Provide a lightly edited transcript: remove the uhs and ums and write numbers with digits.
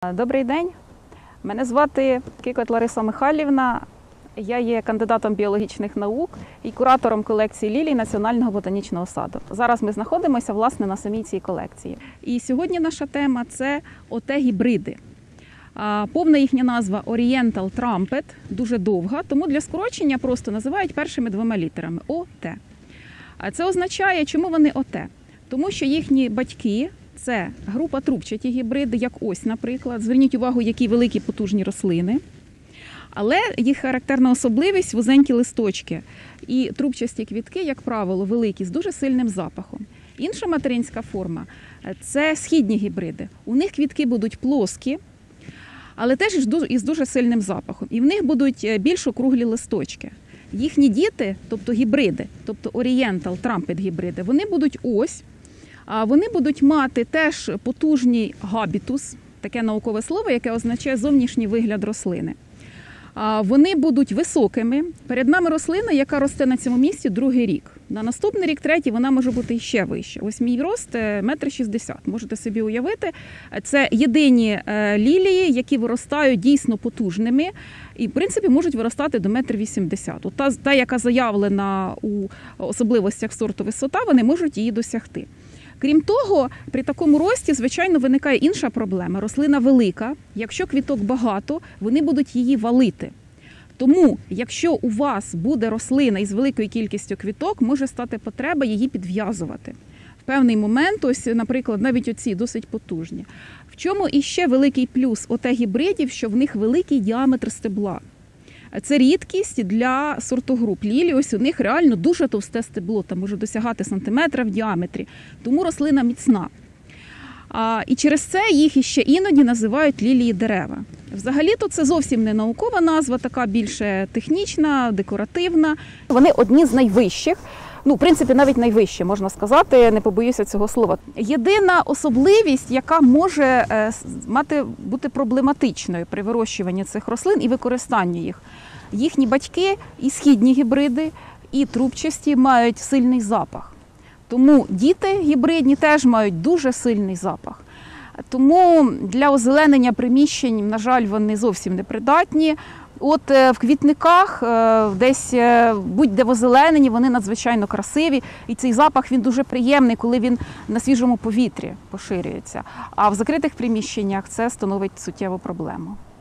Добрий день, мене звати Кикот Лариса Михайлівна. Я є кандидатом біологічних наук і куратором колекції лілій Національного ботанічного саду. Зараз ми знаходимося, власне, на самій цій колекції. І сьогодні наша тема – це ОТ-гібриди. Повна їхня назва Oriental Trumpet, дуже довга, тому для скорочення просто називають першими двома літерами – ОТ. Це означає, чому вони ОТ? Тому що їхні батьки – це група трубчаті гібриди, як ось, наприклад. Зверніть увагу, які великі потужні рослини. Але їх характерна особливість – вузенькі листочки. І трубчасті квітки, як правило, великі, з дуже сильним запахом. Інша материнська форма – це східні гібриди. У них квітки будуть плоскі, але теж із дуже сильним запахом. І в них будуть більш округлі листочки. Їхні діти, тобто гібриди, тобто Oriental Trumpet гібриди, вони будуть ось. Вони будуть мати теж потужний габітус, таке наукове слово, яке означає зовнішній вигляд рослини. Вони будуть високими. Перед нами рослина, яка росте на цьому місці другий рік. На наступний рік, третій, вона може бути ще вище. Ось мій рост – 1,60 м. Можете собі уявити. Це єдині лілії, які виростають дійсно потужними і, в принципі, можуть виростати до 1,80 м. От та, яка заявлена у особливостях сорту висота, вони можуть її досягти. Крім того, при такому рості, звичайно, виникає інша проблема. Рослина велика, якщо квіток багато, вони будуть її валити. Тому, якщо у вас буде рослина із великою кількістю квіток, може стати потреба її підв'язувати. В певний момент, ось, наприклад, навіть оці досить потужні. В чому іще великий плюс ОТ-гібридів, що в них великий діаметр стебла. Це рідкість для сортогруп лілій. Ось у них реально дуже товсте стебло, там може досягати сантиметра в діаметрі. Тому рослина міцна. І через це їх іще іноді називають лілії дерева. Взагалі-то це зовсім не наукова назва, така більше технічна, декоративна. Вони одні з найвищих. В принципі, навіть найвище, можна сказати, не побоюся цього слова. Єдина особливість, яка може бути проблематичною при вирощуванні цих рослин і використанні їх. Їхні батьки, і східні гібриди, і трубчасті мають сильний запах. Тому діти гібридні теж мають дуже сильний запах. Тому для озеленення приміщень, на жаль, вони зовсім не придатні. От в квітниках, десь будь-де в озелененні, вони надзвичайно красиві. І цей запах, він дуже приємний, коли він на свіжому повітрі поширюється. А в закритих приміщеннях це становить суттєву проблему.